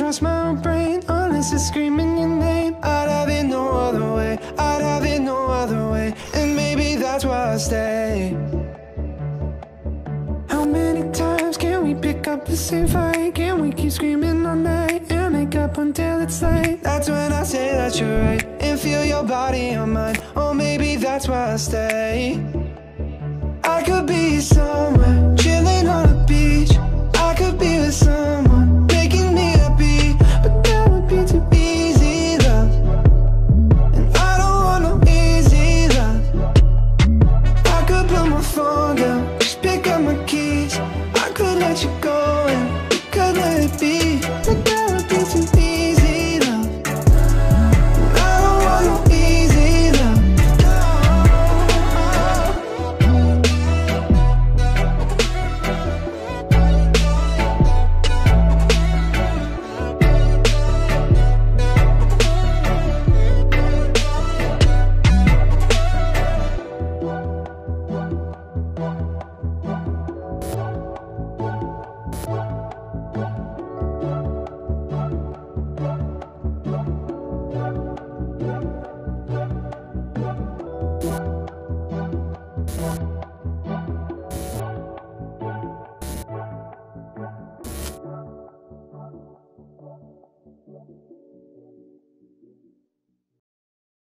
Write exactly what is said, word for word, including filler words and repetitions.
trust my own brain unless it's screaming your name. I'd have it no other way, I'd have it no other way. And maybe that's why I stay. How many times can we pick up the same fight? Can we keep screaming all night and make up until it's late? That's when I say that you're right and feel your body on mine. Or maybe that's why I stay. I could be somewhere, chilling on a beach. I could be with someone, making me happy. But that would be too easy, love. And I don't want no easy love. I could put my phone down, just pick up my keys. I could let you go and you could let it be.